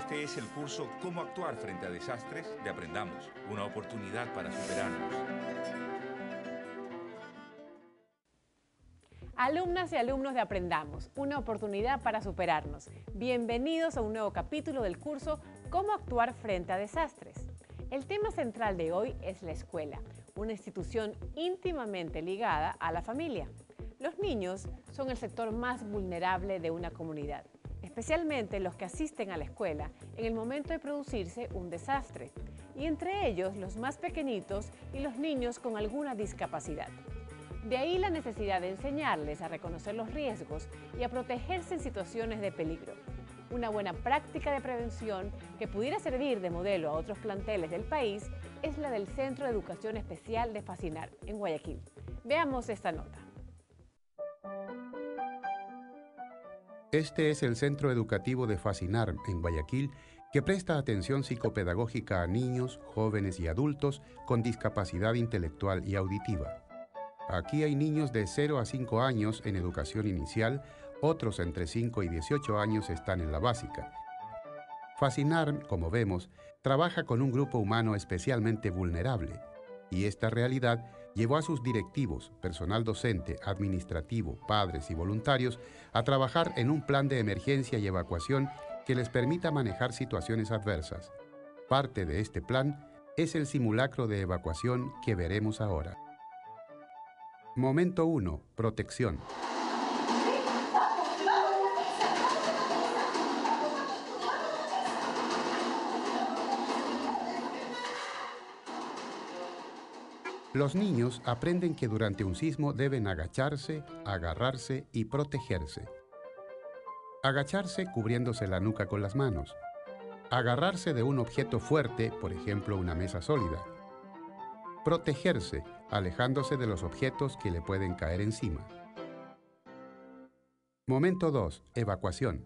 Este es el curso Cómo actuar frente a desastres de Aprendamos, una oportunidad para superarnos. Alumnas y alumnos de Aprendamos, una oportunidad para superarnos. Bienvenidos a un nuevo capítulo del curso Cómo actuar frente a desastres. El tema central de hoy es la escuela, una institución íntimamente ligada a la familia. Los niños son el sector más vulnerable de una comunidad, especialmente los que asisten a la escuela en el momento de producirse un desastre, y entre ellos los más pequeñitos y los niños con alguna discapacidad. De ahí la necesidad de enseñarles a reconocer los riesgos y a protegerse en situaciones de peligro. Una buena práctica de prevención que pudiera servir de modelo a otros planteles del país es la del Centro de Educación Especial de Fascinar, en Guayaquil. Veamos esta nota. Este es el Centro Educativo de Fascinar, en Guayaquil, que presta atención psicopedagógica a niños, jóvenes y adultos con discapacidad intelectual y auditiva. Aquí hay niños de 0 a 5 años en educación inicial, otros entre 5 y 18 años están en la básica. Fascinar, como vemos, trabaja con un grupo humano especialmente vulnerable, y esta realidad llevó a sus directivos, personal docente, administrativo, padres y voluntarios a trabajar en un plan de emergencia y evacuación que les permita manejar situaciones adversas. Parte de este plan es el simulacro de evacuación que veremos ahora. Momento 1. Protección. Los niños aprenden que durante un sismo deben agacharse, agarrarse y protegerse. Agacharse cubriéndose la nuca con las manos. Agarrarse de un objeto fuerte, por ejemplo una mesa sólida. Protegerse, alejándose de los objetos que le pueden caer encima. Momento 2. Evacuación.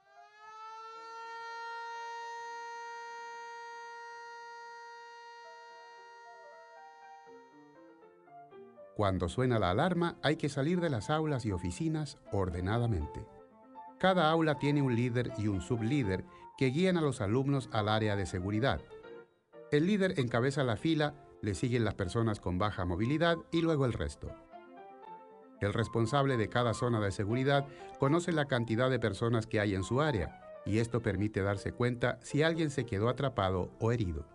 Cuando suena la alarma, hay que salir de las aulas y oficinas ordenadamente. Cada aula tiene un líder y un sublíder que guían a los alumnos al área de seguridad. El líder encabeza la fila, le siguen las personas con baja movilidad y luego el resto. El responsable de cada zona de seguridad conoce la cantidad de personas que hay en su área, y esto permite darse cuenta si alguien se quedó atrapado o herido.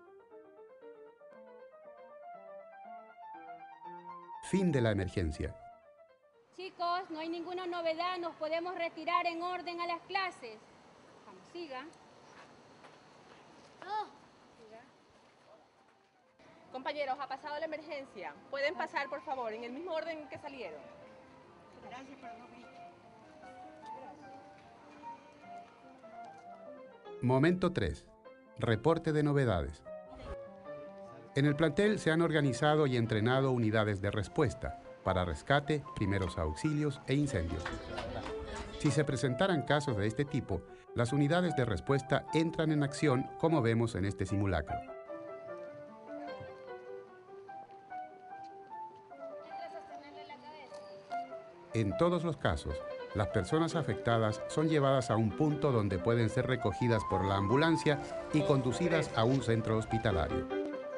Fin de la emergencia. Chicos, no hay ninguna novedad, nos podemos retirar en orden a las clases. Vamos, siga. Siga. Compañeros, ha pasado la emergencia. ¿Pueden pasar, por favor, en el mismo orden en que salieron? Gracias por no venir. Momento 3. Reporte de novedades. En el plantel se han organizado y entrenado unidades de respuesta para rescate, primeros auxilios e incendios. Si se presentaran casos de este tipo, las unidades de respuesta entran en acción, como vemos en este simulacro. En todos los casos, las personas afectadas son llevadas a un punto donde pueden ser recogidas por la ambulancia y conducidas a un centro hospitalario.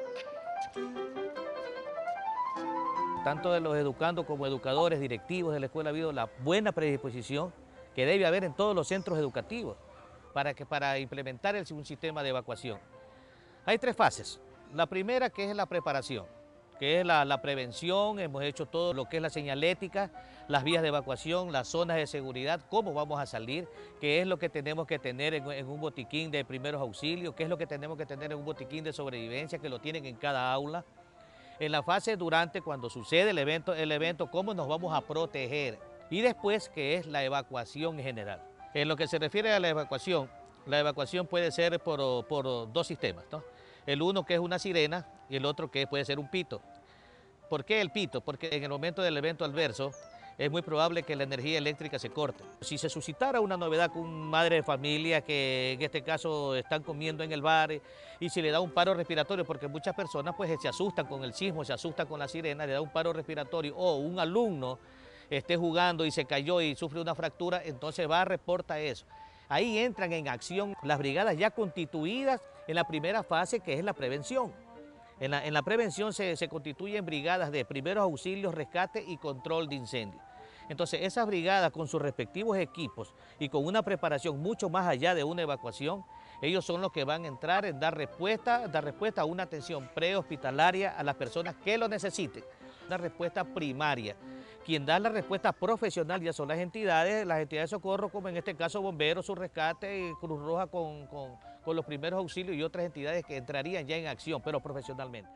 Tanto de los educandos como educadores, directivos de la escuela ha habido la buena predisposición que debe haber en todos los centros educativos para implementar un sistema de evacuación. Hay 3 fases. La primera, que es la preparación, que es la prevención. Hemos hecho todo lo que es la señalética, las vías de evacuación, las zonas de seguridad, cómo vamos a salir, qué es lo que tenemos que tener en un botiquín de primeros auxilios, qué es lo que tenemos que tener en un botiquín de sobrevivencia, que lo tienen en cada aula. En la fase durante, cuando sucede el evento, cómo nos vamos a proteger. Y después, que es la evacuación general. En lo que se refiere a la evacuación puede ser por 2 sistemas, ¿no? El uno, que es una sirena, y el otro, que puede ser un pito. ¿Por qué el pito? Porque en el momento del evento adverso es muy probable que la energía eléctrica se corte. Si se suscitara una novedad con madre de familia que en este caso están comiendo en el bar y si le da un paro respiratorio, porque muchas personas pues se asustan con el sismo, se asustan con la sirena, le da un paro respiratorio, o un alumno esté jugando y se cayó y sufre una fractura, entonces va a reportar eso. Ahí entran en acción las brigadas ya constituidas en la primera fase, que es la prevención. En la prevención se constituyen brigadas de primeros auxilios, rescate y control de incendios. Entonces, esas brigadas con sus respectivos equipos y con una preparación mucho más allá de una evacuación, ellos son los que van a entrar en dar respuesta a una atención prehospitalaria a las personas que lo necesiten. Una respuesta primaria. Quien da la respuesta profesional ya son las entidades de socorro, como en este caso Bomberos, Su Rescate, y Cruz Roja con los primeros auxilios y otras entidades que entrarían ya en acción, pero profesionalmente.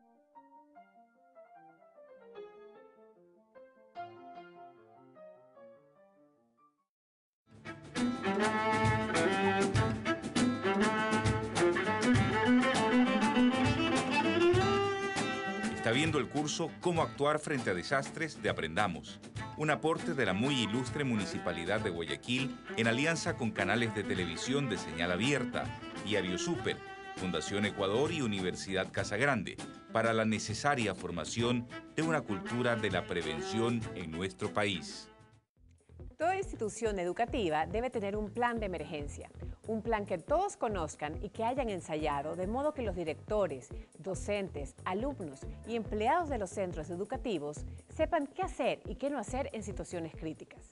Está viendo el curso Cómo actuar frente a desastres de Aprendamos, un aporte de la muy ilustre Municipalidad de Guayaquil en alianza con canales de televisión de señal abierta, Diario Súper, Fundación Ecuador y Universidad Casagrande, para la necesaria formación de una cultura de la prevención en nuestro país. Toda institución educativa debe tener un plan de emergencia, un plan que todos conozcan y que hayan ensayado, de modo que los directores, docentes, alumnos y empleados de los centros educativos sepan qué hacer y qué no hacer en situaciones críticas.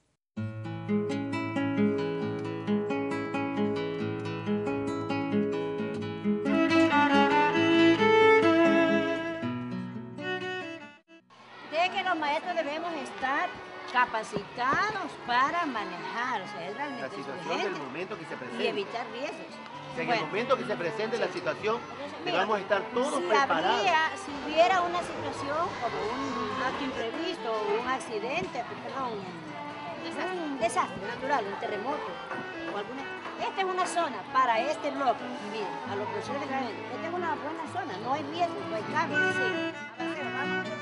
De que los maestros debemos estar capacitados para manejar, o sea, es la situación del momento que se presente. y evitar riesgos. O sea, en el momento que se presente la situación, Mira, debemos estar todos si preparados. Si hubiera una situación como un acto imprevisto, un accidente, perdón, un desastre natural, un terremoto, o alguna... Esta es una zona para este bloque. Miren, a los profesores de grado, esta es una buena zona, no hay riesgo, no hay cambio. Sí.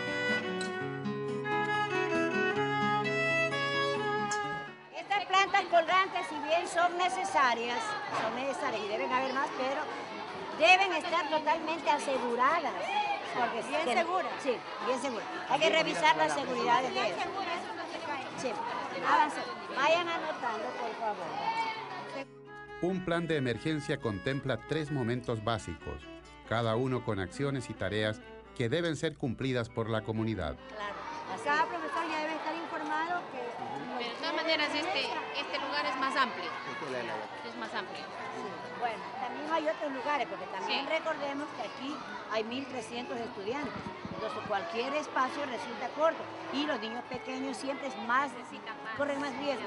Estas plantas colgantes, si bien son necesarias y deben haber más, pero deben estar totalmente aseguradas. Porque Bien seguras. Sí, bien seguras. Hay que revisar las seguridades de ellas. Sí, avancen. Vayan anotando, por favor. Un plan de emergencia contempla 3 momentos básicos, cada uno con acciones y tareas que deben ser cumplidas por la comunidad. Claro. Cada profesor ya debe estar informado que... Pero de todas maneras este lugar es más amplio. Es más amplio. Sí. Bueno, también hay otros lugares, porque también recordemos que aquí hay 1.300 estudiantes. Entonces cualquier espacio resulta corto. Y los niños pequeños siempre corren más riesgos.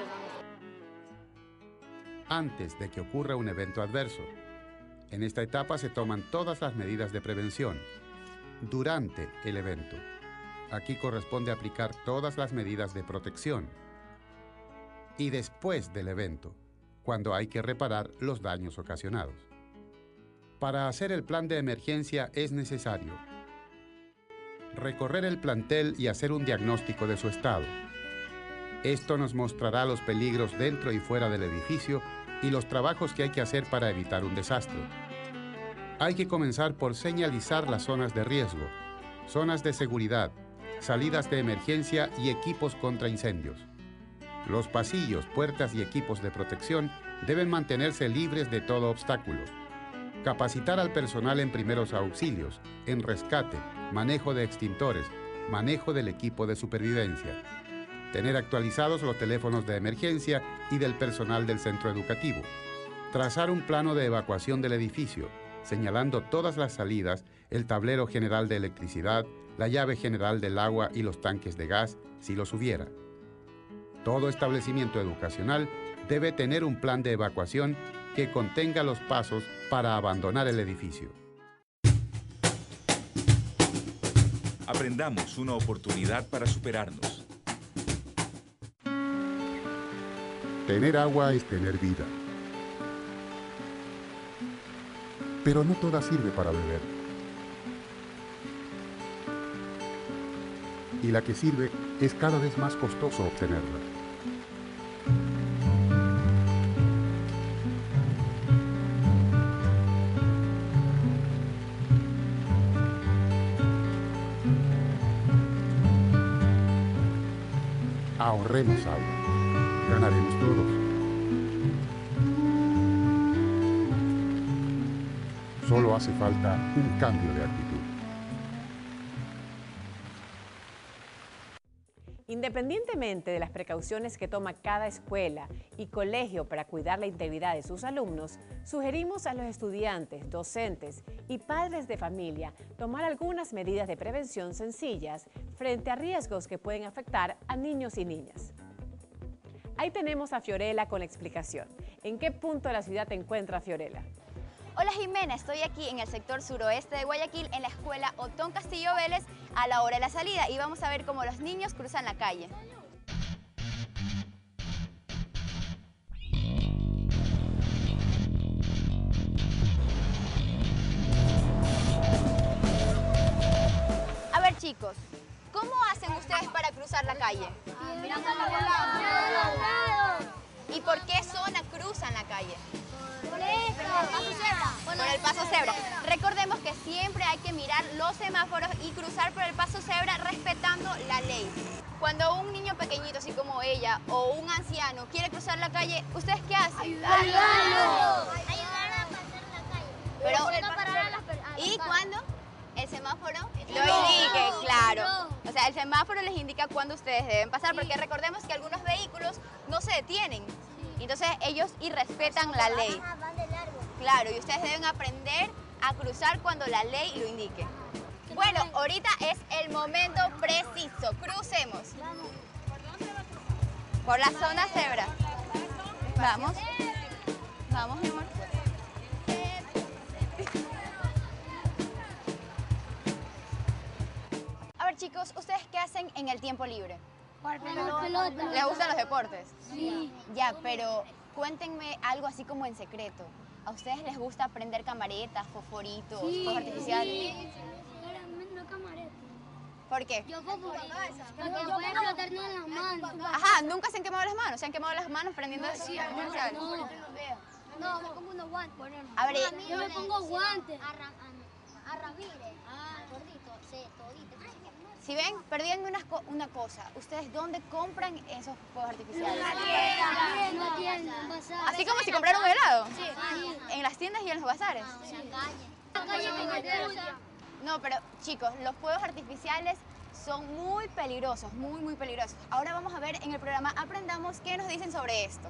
Antes de que ocurra un evento adverso. En esta etapa se toman todas las medidas de prevención. Durante el evento. Aquí corresponde aplicar todas las medidas de protección. Y después del evento, cuando hay que reparar los daños ocasionados. Para hacer el plan de emergencia es necesario recorrer el plantel y hacer un diagnóstico de su estado. Esto nos mostrará los peligros dentro y fuera del edificio y los trabajos que hay que hacer para evitar un desastre. Hay que comenzar por señalizar las zonas de riesgo, zonas de seguridad, salidas de emergencia y equipos contra incendios. Los pasillos, puertas y equipos de protección deben mantenerse libres de todo obstáculo. Capacitar al personal en primeros auxilios, en rescate, manejo de extintores, manejo del equipo de supervivencia. Tener actualizados los teléfonos de emergencia y del personal del centro educativo. Trazar un plano de evacuación del edificio, señalando todas las salidas, el tablero general de electricidad, la llave general del agua y los tanques de gas, si los hubiera. Todo establecimiento educacional debe tener un plan de evacuación que contenga los pasos para abandonar el edificio. Aprendamos, una oportunidad para superarnos. Tener agua es tener vida. Pero no toda sirve para beber. Y la que sirve es cada vez más costoso obtenerla. Ahorremos agua. Ganaremos todos. Solo hace falta un cambio de actitud. Independientemente de las precauciones que toma cada escuela y colegio para cuidar la integridad de sus alumnos, sugerimos a los estudiantes, docentes y padres de familia tomar algunas medidas de prevención sencillas frente a riesgos que pueden afectar a niños y niñas. Ahí tenemos a Fiorella con la explicación. ¿En qué punto de la ciudad te encuentras, Fiorella? Hola Jimena, estoy aquí en el sector suroeste de Guayaquil, en la escuela Otón Castillo Vélez, a la hora de la salida, y vamos a ver cómo los niños cruzan la calle. A ver chicos, ¿cómo hacen ustedes para cruzar la calle? Mirando a los lados. ¿Y por qué zona cruzan la calle? Por el paso cebra. Recordemos que siempre hay que mirar los semáforos y cruzar por el paso cebra respetando la ley. Cuando un niño pequeñito, así como ella, o un anciano quiere cruzar la calle, ¿ustedes qué hacen? Ayudarlo. Ayudar a pasar la calle. Pero, no parar a las personas. ¿y cuándo? El semáforo lo indique, claro. O sea, el semáforo les indica cuándo ustedes deben pasar, porque recordemos que algunos vehículos no se detienen. Entonces ellos irrespetan la ley. Van de largo. Claro, y ustedes deben aprender a cruzar cuando la ley lo indique. Bueno, ahorita es el momento preciso. Crucemos. Por la zona cebra. Vamos. Vamos, mi amor. A ver, chicos, ¿ustedes qué hacen en el tiempo libre? ¿Les gustan los deportes? Sí. Ya, pero cuéntenme algo así como en secreto. ¿A ustedes les gusta prender camaretas, fosforitos, fuegos artificiales? Sí. No camareta. ¿Por qué? Yo porque puede explotarnos las manos. Ajá, ¿nunca se han quemado las manos? ¿Se han quemado las manos prendiendo esos fuegos artificiales? No, me pongo unos guantes. A ver, yo me pongo guantes. A Ramírez. Gordito, sí, todito. si ven, pero díganme una cosa. ¿Ustedes dónde compran esos fuegos artificiales? En la tienda, en bazar. Así como si compraran un helado. Sí. ¿En las tiendas y en los bazares? En la calle. No, pero chicos, los fuegos artificiales son muy peligrosos, muy peligrosos. Ahora vamos a ver en el programa Aprendamos qué nos dicen sobre esto.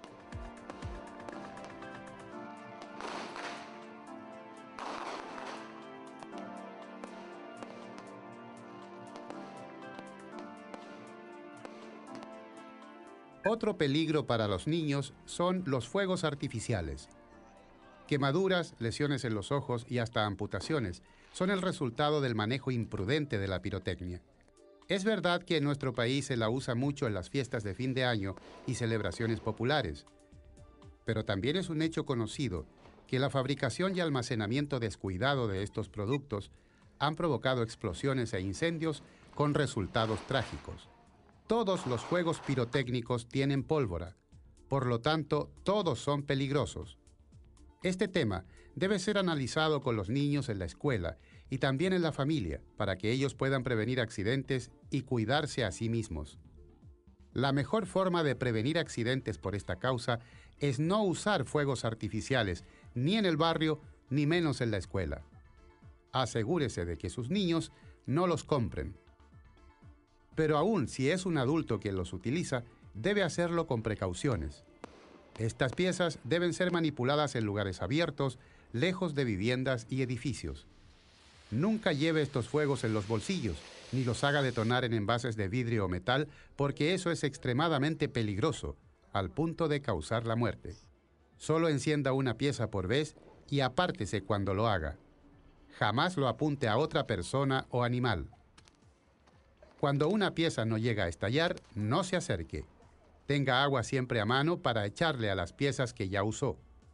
Otro peligro para los niños son los fuegos artificiales. Quemaduras, lesiones en los ojos y hasta amputaciones son el resultado del manejo imprudente de la pirotecnia. Es verdad que en nuestro país se la usa mucho en las fiestas de fin de año y celebraciones populares, pero también es un hecho conocido que la fabricación y almacenamiento descuidado de estos productos han provocado explosiones e incendios con resultados trágicos. Todos los juegos pirotécnicos tienen pólvora, por lo tanto, todos son peligrosos. Este tema debe ser analizado con los niños en la escuela y también en la familia para que ellos puedan prevenir accidentes y cuidarse a sí mismos. La mejor forma de prevenir accidentes por esta causa es no usar fuegos artificiales ni en el barrio ni menos en la escuela. Asegúrese de que sus niños no los compren. Pero aún si es un adulto quien los utiliza, debe hacerlo con precauciones. Estas piezas deben ser manipuladas en lugares abiertos, lejos de viviendas y edificios. Nunca lleve estos fuegos en los bolsillos, ni los haga detonar en envases de vidrio o metal, porque eso es extremadamente peligroso, al punto de causar la muerte. Solo encienda una pieza por vez y apártese cuando lo haga. Jamás lo apunte a otra persona o animal. Cuando una pieza no llega a estallar, no se acerque. Tenga agua siempre a mano para echarle a las piezas que ya usó.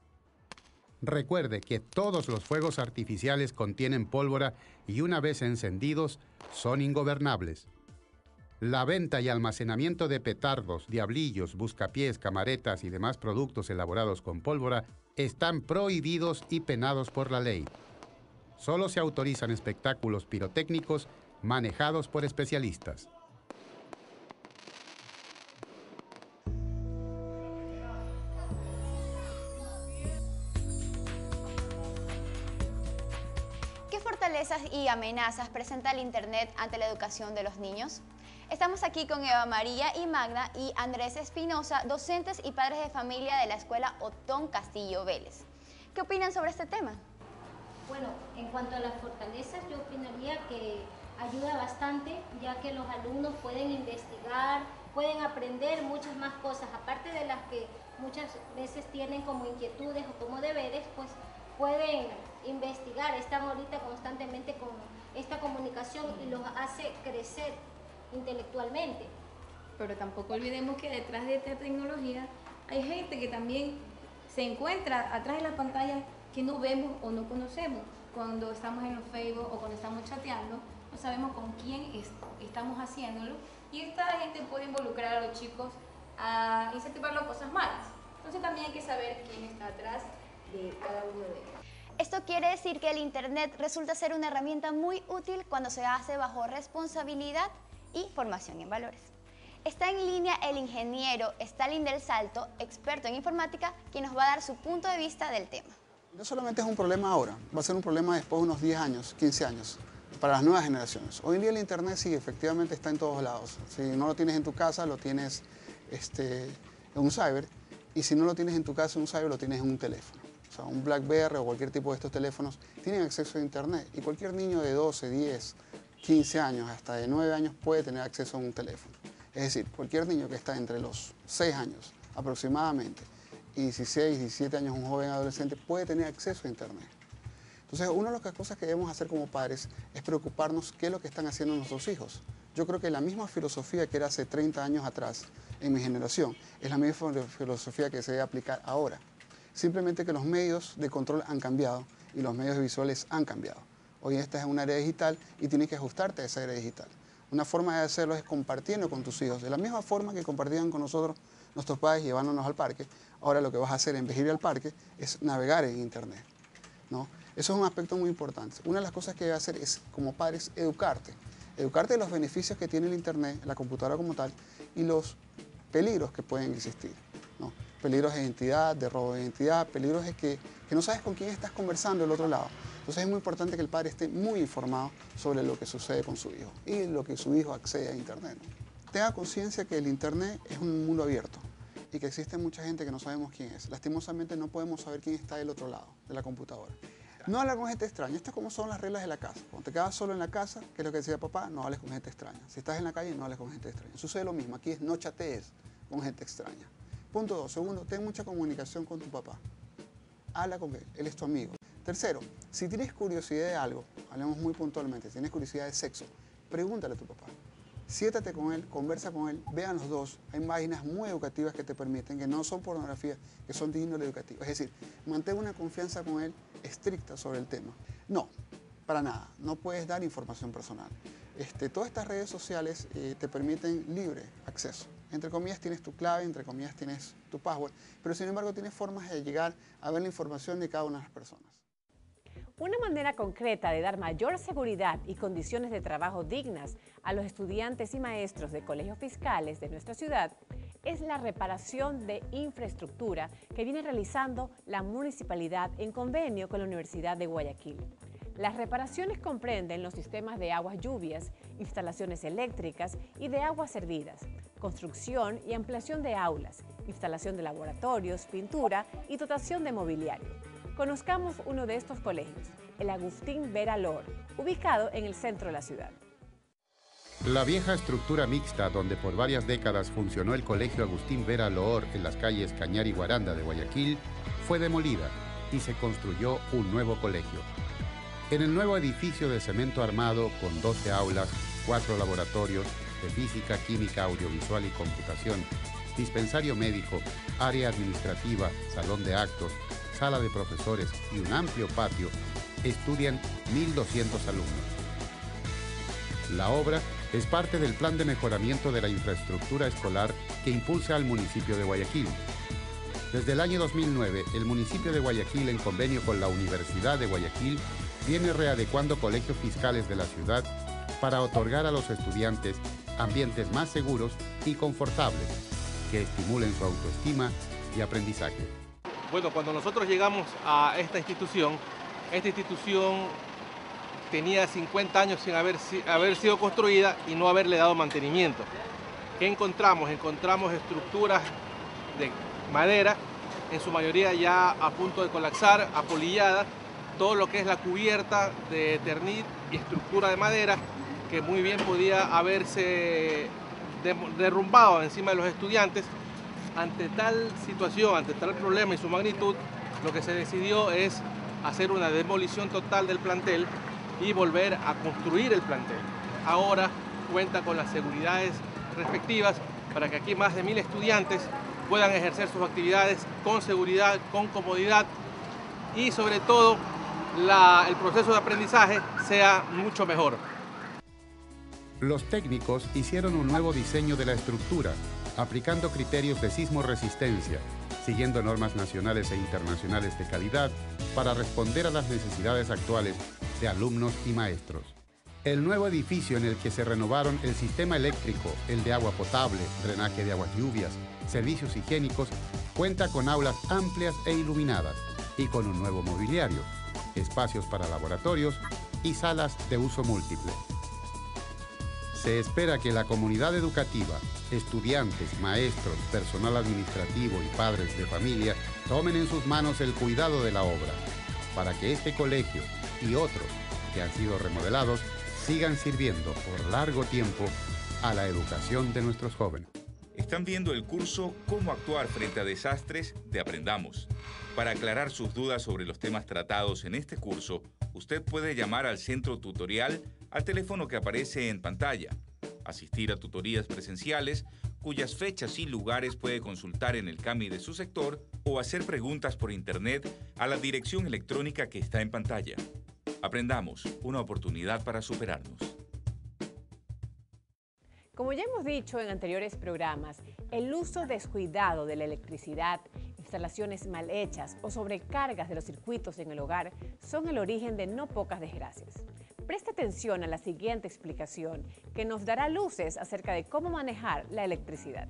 Recuerde que todos los fuegos artificiales contienen pólvora y una vez encendidos, son ingobernables. La venta y almacenamiento de petardos, diablillos, buscapiés, camaretas y demás productos elaborados con pólvora están prohibidos y penados por la ley. Solo se autorizan espectáculos pirotécnicos manejados por especialistas. fortalezas y amenazas presenta el Internet ante la educación de los niños? Estamos aquí con Eva María y Magda y Andrés Espinosa, docentes y padres de familia de la Escuela Otón Castillo Vélez. ¿Qué opinan sobre este tema? Bueno, en cuanto a las fortalezas, yo opinaría que ayuda bastante, ya que los alumnos pueden investigar, pueden aprender muchas más cosas, aparte de las que muchas veces tienen como inquietudes o como deberes, pues pueden investigar, están ahorita constantemente con esta comunicación y los hace crecer intelectualmente. Pero tampoco olvidemos que detrás de esta tecnología hay gente que también se encuentra atrás de la pantalla que no vemos o no conocemos. Cuando estamos en el Facebook o cuando estamos chateando, no sabemos con quién estamos haciéndolo y esta gente puede involucrar a los chicos a incentivarlos a cosas malas. Entonces también hay que saber quién está atrás de cada uno de ellos. Esto quiere decir que el Internet resulta ser una herramienta muy útil cuando se hace bajo responsabilidad y formación en valores. Está en línea el ingeniero Stalin del Salto, experto en informática, quien nos va a dar su punto de vista del tema. No solamente es un problema ahora, va a ser un problema después de unos 10 años, 15 años, para las nuevas generaciones. Hoy en día el Internet sí, efectivamente está en todos lados. Si no lo tienes en tu casa, lo tienes en un cyber, y si no lo tienes en tu casa en un cyber, lo tienes en un teléfono. O sea, un BlackBerry o cualquier tipo de estos teléfonos tienen acceso a Internet, y cualquier niño de 12, 10, 15 años, hasta de 9 años puede tener acceso a un teléfono. Es decir, cualquier niño que está entre los 6 años aproximadamente y 16, 17 años, un joven adolescente, puede tener acceso a Internet. Entonces, una de las cosas que debemos hacer como padres es preocuparnos qué es lo que están haciendo nuestros hijos. Yo creo que la misma filosofía que era hace 30 años atrás, en mi generación, es la misma filosofía que se debe aplicar ahora. Simplemente que los medios de control han cambiado y los medios visuales han cambiado. Hoy esta es una área digital y tienes que ajustarte a esa área digital. Una forma de hacerlo es compartiendo con tus hijos. De la misma forma que compartían con nosotros nuestros padres llevándonos al parque, ahora lo que vas a hacer en vez de ir al parque es navegar en Internet, ¿no? Eso es un aspecto muy importante. Una de las cosas que debes hacer es, como padres, educarte. Educarte de los beneficios que tiene el Internet, la computadora como tal, y los peligros que pueden existir, ¿no? Peligros de identidad, de robo de identidad, peligros de que no sabes con quién estás conversando del otro lado. Entonces es muy importante que el padre esté muy informado sobre lo que sucede con su hijo y lo que su hijo accede a Internet, ¿no? Tenga conciencia que el Internet es un mundo abierto y que existe mucha gente que no sabemos quién es. Lastimosamente no podemos saber quién está del otro lado de la computadora. No hablar con gente extraña. Esto es como son las reglas de la casa. Cuando te quedas solo en la casa, que es lo que decía papá, no hables con gente extraña. Si estás en la calle, no hables con gente extraña. Sucede lo mismo. Aquí es no chatees con gente extraña. Punto 2. Segundo, ten mucha comunicación con tu papá. Habla con él es tu amigo. Tercero, si tienes curiosidad de algo, hablemos muy puntualmente, si tienes curiosidad de sexo, pregúntale a tu papá. Siéntate con él, conversa con él, vean los dos. Hay páginas muy educativas que te permiten, que no son pornografía, que son de índole educativa. Es decir, mantén una confianza con él estricta sobre el tema. No, para nada, no puedes dar información personal. Todas estas redes sociales te permiten libre acceso. Entre comillas tienes tu clave, entre comillas tienes tu password, pero sin embargo tienes formas de llegar a ver la información de cada una de las personas. Una manera concreta de dar mayor seguridad y condiciones de trabajo dignas a los estudiantes y maestros de colegios fiscales de nuestra ciudad es la reparación de infraestructura que viene realizando la municipalidad en convenio con la Universidad de Guayaquil. Las reparaciones comprenden los sistemas de aguas lluvias, instalaciones eléctricas y de aguas servidas, construcción y ampliación de aulas, instalación de laboratorios, pintura y dotación de mobiliario. Conozcamos uno de estos colegios, el Agustín Vera Loor, ubicado en el centro de la ciudad. La vieja estructura mixta donde por varias décadas funcionó el Colegio Agustín Vera Loor en las calles Cañar y Guaranda de Guayaquil fue demolida y se construyó un nuevo colegio. En el nuevo edificio de cemento armado con 12 aulas, 4 laboratorios de física, química, audiovisual y computación, dispensario médico, área administrativa, salón de actos, sala de profesores y un amplio patio, estudian 1.200 alumnos. La obra es parte del plan de mejoramiento de la infraestructura escolar que impulsa al municipio de Guayaquil. Desde el año 2009, el municipio de Guayaquil, en convenio con la Universidad de Guayaquil, viene readecuando colegios fiscales de la ciudad para otorgar a los estudiantes ambientes más seguros y confortables que estimulen su autoestima y aprendizaje. Bueno, cuando nosotros llegamos a esta institución tenía 50 años sin haber sido construida y no haberle dado mantenimiento. ¿Qué encontramos? Encontramos estructuras de madera, en su mayoría ya a punto de colapsar, apolillada, todo lo que es la cubierta de Eternit y estructura de madera, que muy bien podía haberse derrumbado encima de los estudiantes. Ante tal situación, ante tal problema y su magnitud, lo que se decidió es hacer una demolición total del plantel y volver a construir el plantel. Ahora cuenta con las seguridades respectivas para que aquí más de 1000 estudiantes puedan ejercer sus actividades con seguridad, con comodidad y sobre todo el proceso de aprendizaje sea mucho mejor. Los técnicos hicieron un nuevo diseño de la estructura, aplicando criterios de sismoresistencia, siguiendo normas nacionales e internacionales de calidad para responder a las necesidades actuales de alumnos y maestros. El nuevo edificio en el que se renovaron el sistema eléctrico, el de agua potable, drenaje de aguas lluvias, servicios higiénicos, cuenta con aulas amplias e iluminadas y con un nuevo mobiliario, espacios para laboratorios y salas de uso múltiple. Se espera que la comunidad educativa, estudiantes, maestros, personal administrativo y padres de familia tomen en sus manos el cuidado de la obra, para que este colegio y otros que han sido remodelados sigan sirviendo por largo tiempo a la educación de nuestros jóvenes. Están viendo el curso Cómo actuar frente a desastres de Aprendamos. Para aclarar sus dudas sobre los temas tratados en este curso, usted puede llamar al centro tutorial al teléfono que aparece en pantalla, asistir a tutorías presenciales, cuyas fechas y lugares puede consultar en el CAMI de su sector, o hacer preguntas por internet a la dirección electrónica que está en pantalla. Aprendamos, una oportunidad para superarnos. Como ya hemos dicho en anteriores programas, el uso descuidado de la electricidad, instalaciones mal hechas o sobrecargas de los circuitos en el hogar son el origen de no pocas desgracias. Preste atención a la siguiente explicación que nos dará luces acerca de cómo manejar la electricidad.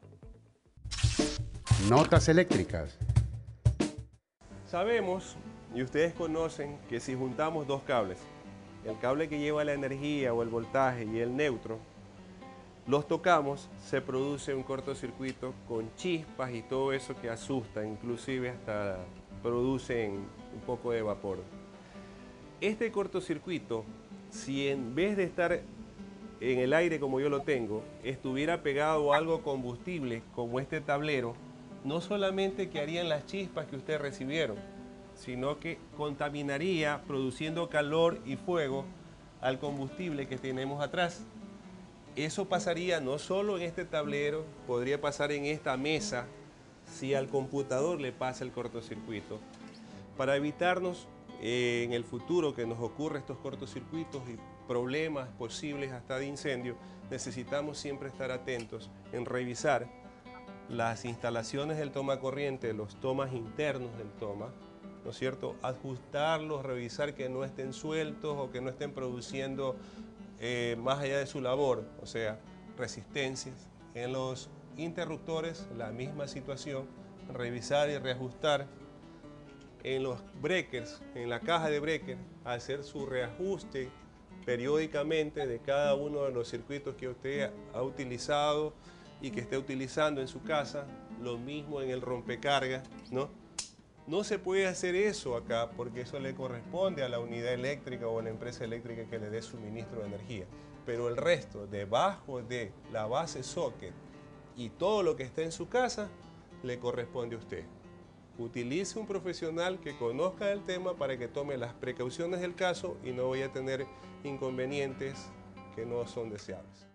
Notas eléctricas. Sabemos, y ustedes conocen, que si juntamos dos cables, el cable que lleva la energía o el voltaje y el neutro, los tocamos, se produce un cortocircuito con chispas y todo eso que asusta, inclusive hasta producen un poco de vapor. Este cortocircuito, si en vez de estar en el aire como yo lo tengo, estuviera pegado a algo combustible como este tablero, no solamente quedarían las chispas que ustedes recibieron, sino que contaminaría produciendo calor y fuego al combustible que tenemos atrás. Eso pasaría no solo en este tablero, podría pasar en esta mesa si al computador le pasa el cortocircuito. Para evitarnos en el futuro que nos ocurra estos cortocircuitos y problemas posibles hasta de incendio, necesitamos siempre estar atentos en revisar las instalaciones del toma corriente, los tomas internos del toma, ¿no es cierto? Ajustarlos, revisar que no estén sueltos o que no estén produciendo más allá de su labor, o sea, resistencias. En los interruptores, la misma situación, revisar y reajustar. En los breakers, en la caja de breaker, hacer su reajuste periódicamente de cada uno de los circuitos que usted ha utilizado y que esté utilizando en su casa. Lo mismo en el rompecargas, ¿no? No se puede hacer eso acá porque eso le corresponde a la unidad eléctrica o a la empresa eléctrica que le dé suministro de energía. Pero el resto, debajo de la base socket y todo lo que está en su casa, le corresponde a usted. Utilice un profesional que conozca el tema para que tome las precauciones del caso y no vaya a tener inconvenientes que no son deseables.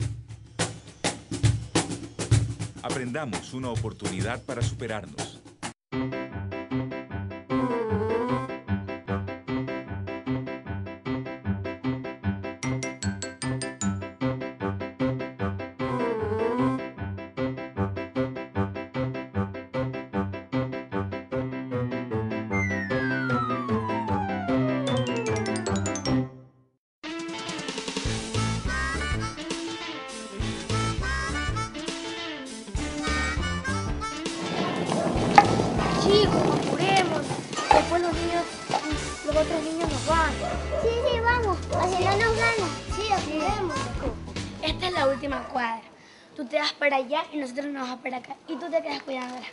Aprendamos, una oportunidad para superarnos. Chicos, apuremos. Después los niños los otros niños nos van. Sí, sí, vamos, así no nos ganan. Sí, así vemos. Esta es la última cuadra. Tú te vas para allá y nosotros nos vamos para acá. Y tú te quedas cuidándola.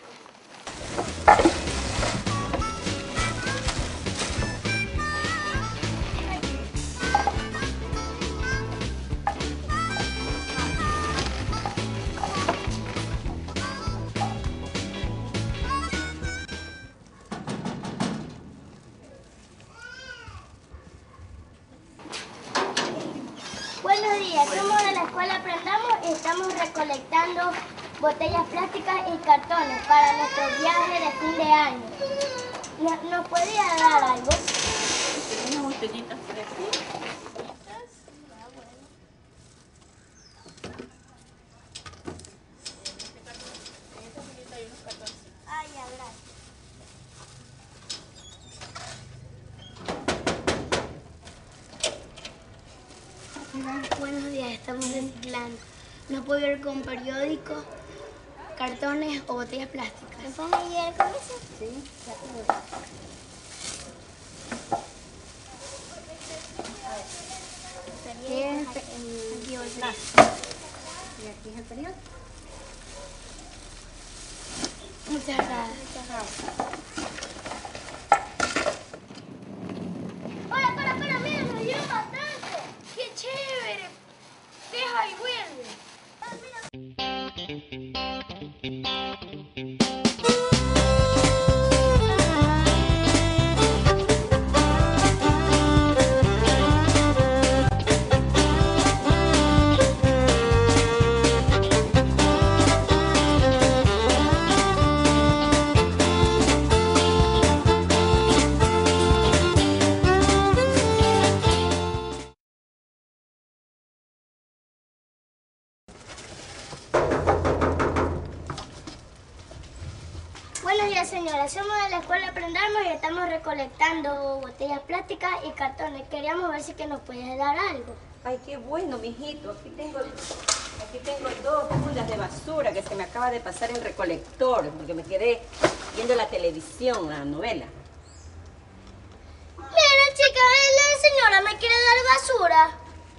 Buenos días, somos de la escuela Aprendamos y estamos recolectando botellas plásticas y cartones para nuestro viaje de fin de año. ¿Nos podría dar algo? Unas botellitas frescas. Ah, ya, gracias. Buenos días, estamos reciclando. ¿No puedo ir con periódicos, cartones o botellas plásticas? ¿Me puedes ayudar con eso? Sí, ¿Qué es el plástico? ¿Y aquí es el periódico? Muchas gracias. Hola, espera, mira, nos dieron bastante. ¡Qué chévere! Deja y vuelve. Buenos días, señora. Somos de la escuela Aprendamos y estamos recolectando botellas plásticas y cartones. Queríamos ver si que nos puedes dar algo. Ay, qué bueno, mijito. Aquí tengo 2 fundas de basura que se me acaba de pasar el recolector porque me quedé viendo la televisión, la novela. Mira, chica, la señora me quiere dar basura.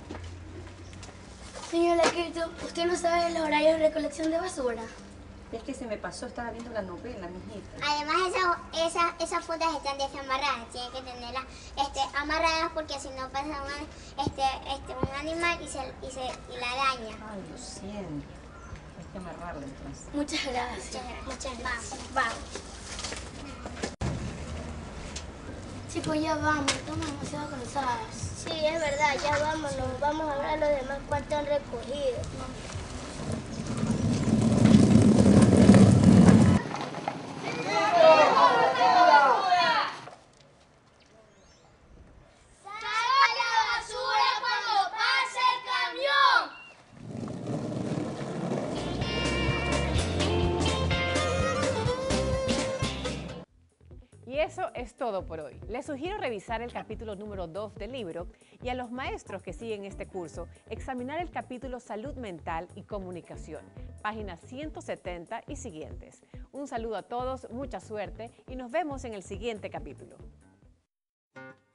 Señora Kirito, ¿usted no sabe el horario de recolección de basura? Es que se me pasó, estaba viendo la novela, mijita. Además, esas fundas están desamarradas. Tienen que tenerlas amarradas porque si no pasa un animal y la daña. Ay, lo siento. Hay que amarrarla entonces. Muchas gracias. Muchas gracias. Vamos. Chicos, ya vamos, estamos demasiado cansados. Sí, es verdad, ya vámonos. Vamos a ver a los demás cuánto han recogido. Y eso es todo por hoy. Les sugiero revisar el capítulo número 2 del libro y a los maestros que siguen este curso, examinar el capítulo Salud Mental y Comunicación, páginas 170 y siguientes. Un saludo a todos, mucha suerte y nos vemos en el siguiente capítulo.